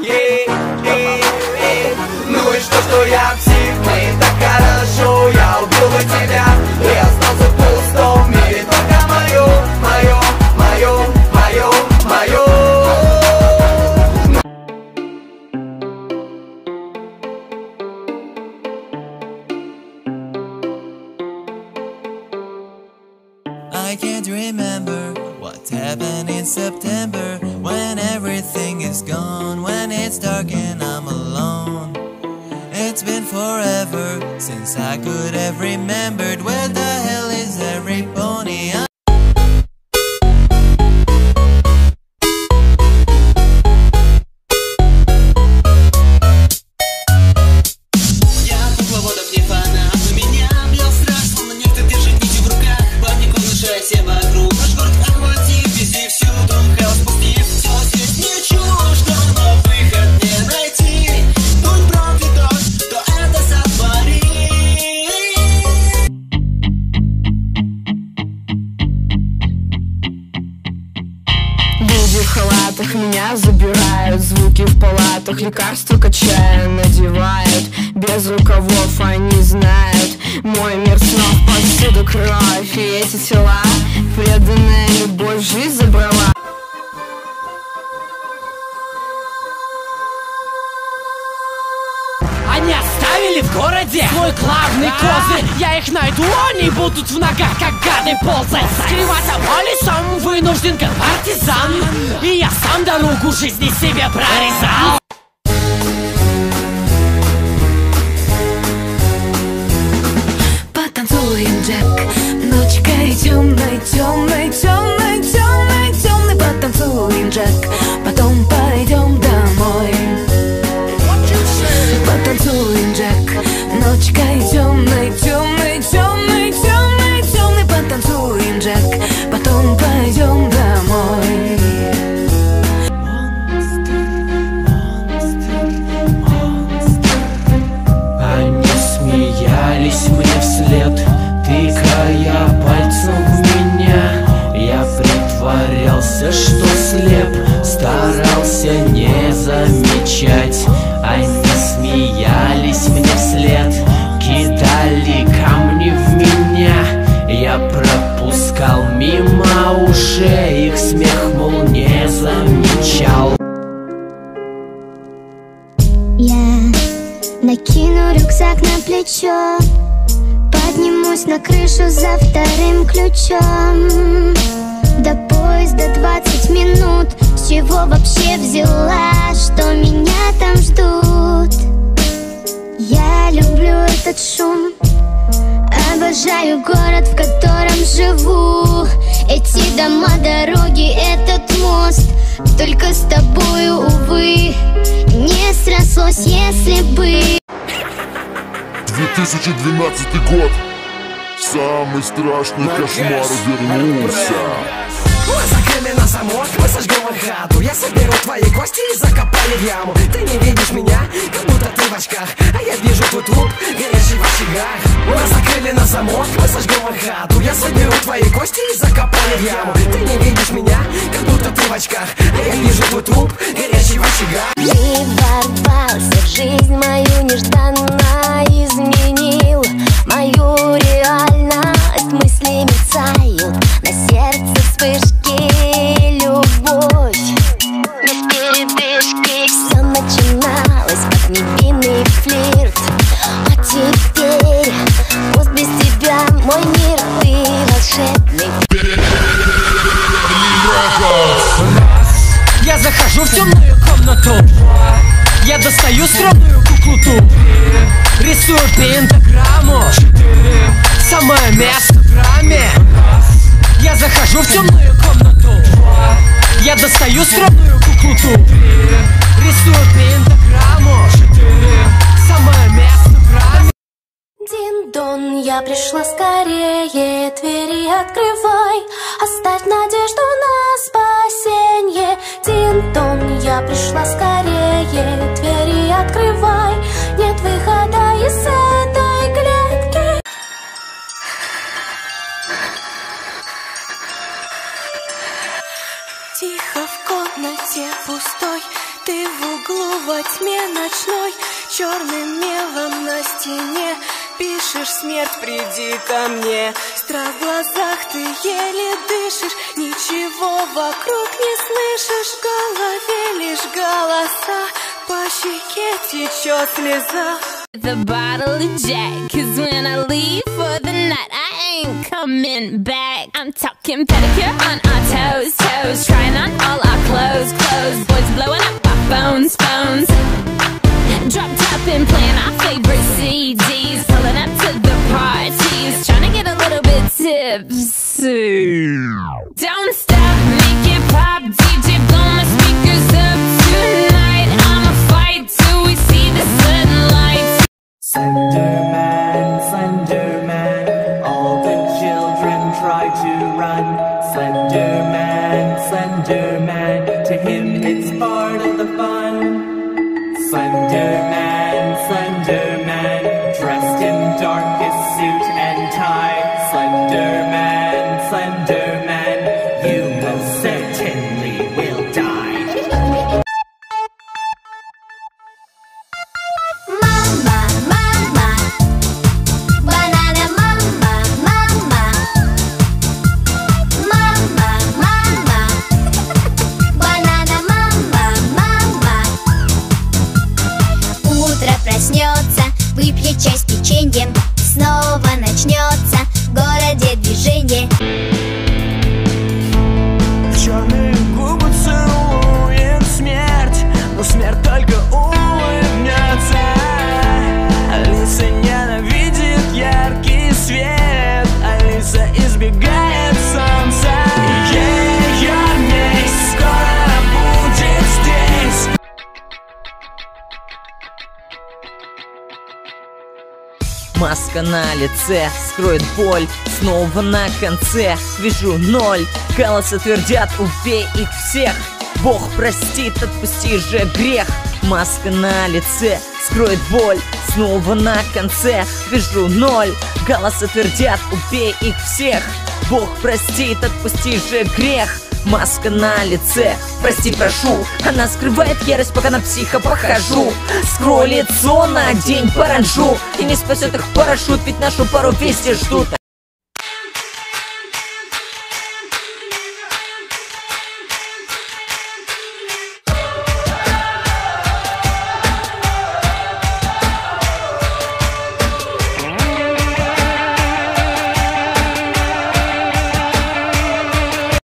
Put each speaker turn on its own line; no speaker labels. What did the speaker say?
Ну и что я псих, мне так хорошо. Я убил бы тебя и остался в пустом мире. Только мое, мое, мое, мое, мое.
I can't remember what happened in September, when everything is gone, when it's dark and I'm alone. It's been forever since I could have remembered where the hell is every pony.
Все вокруг, наш город охватив, везде всюду хаос пустив. Все здесь не чуждо, но выход не найти. Будь проклят, кто это сотворил.
Люди в халатах меня забирают, звуки в палатах, лекарства качая надевают. Без рукавов они знают, мой мир снов повсюду кровь. И эти тела, преданная любовь, жизнь забрала.
Они оставили в городе свой главный козырь. Я их найду, они будут в ногах, как гады ползать. Скрываться по лесам вынужден, как партизан. И я сам дорогу жизни себе прорезал.
Потанцуем, Джек, ночкой темной, темной, темной, темной, темной. Потанцуем, Джек, потом пойдем домой. Потанцуем, Джек, ночкой темной, темной, темной, темной, темной. Потанцуем, Джек, потом пойдем домой.
Они смеялись мне вслед, тыкая пальцем в меня. Я притворялся, что слеп, старался не замечать. Они смеялись мне вслед, кидали камни в меня. Я пропускал мимо ушей, их смех, мол, не замечал.
Я накину рюкзак на плечо, поднимусь на крышу за вторым ключом. До поезда 20 минут. С чего вообще взяла, что меня там ждут? Я люблю этот шум, обожаю город, в котором живу. Эти дома, дороги, этот мост. Только с тобою, увы, не срослось, если бы.
2012 год. Самый страшный кошмар вернулся.
Мы закрыли на замок, мы сожгем хату. Я соберу твои кости и закопаю в яму. Ты не видишь меня, как будто ты в очках, а я вижу твой труп, горящий в очагах. Мы закрыли на замок, мы сожгем хату. Я соберу твои кости и закопаю в яму. Ты не видишь меня, как будто ты в очках, а я вижу твой труп, горящий в очагах.
Ты ворвался в жизнь мою нежданно, изменил мою реальность. Мысли мерцают, на сердце вспышки, любовь без передышки. Все начиналось как невинный флирт, а теперь пусть без тебя мой мир, ты волшебный.
Я захожу в темную комнату, я достаю скромную куклу ту, рисую пентаграмму, самое место в раме. Я захожу в темную комнату, я достаю скромную куклу ту, рисую пентаграмму, самое место в раме.
Дин-дон, я пришла скорее, двери открывай, оставь надежду на спасенье. Дин-дон, я пришла скорее, двери открывай, нет выхода из этой клетки. Тихо в комнате пустой,
Ты в углу во тьме ночной, черным мелом на стене пишешь: смерть, приди ко мне. Страх в глазах, ты еле дышишь, ничего вокруг не слышишь. В голове лишь голоса, по щеке течет слеза.
The bottle of Jack, 'cause when I leave for the night, I ain't coming back. I'm talking pedicure on our toes, toes, trying on all our clothes, clothes. Boys blowing up our phones, phones. Drop top and playing our favorite CDs, pulling up to the parties, trying to get a little bit tipsy. Don't stop, make it pop, DJ blow my speakers up tonight. I'ma fight till we see the sunlight.
Slenderman, Slenderman, all the children try to run. Slenderman, Slenderman, to him it's part of the fun. Slenderman, Slenderman, dressed in darkest suit and tie. Slenderman, Slenderman, you most certainly will die.
Мама, мама, банана, мама, мама. Мама, мама, банана, мама, мама. Утро проснется, выпьет чай с печеньем. Снова начнется в городе движение.
Черные губы целует смерть, но смерть только улыбнется. Алиса ненавидит яркий свет, Алиса избегает солнца. Ее месть скоро будет здесь.
Маска на лице скроет боль, снова на конце вижу ноль. Голоса твердят: убей их всех. Бог простит, отпусти же грех. Маска на лице скроет боль, снова на конце вижу ноль. Голоса твердят: убей их всех. Бог простит, отпусти же грех. Маска на лице, прости, прошу. Она скрывает ярость, пока на психа похожу. Скрой лицо на день паранжу, и не спасет их парашют, ведь нашу пару вести ждут.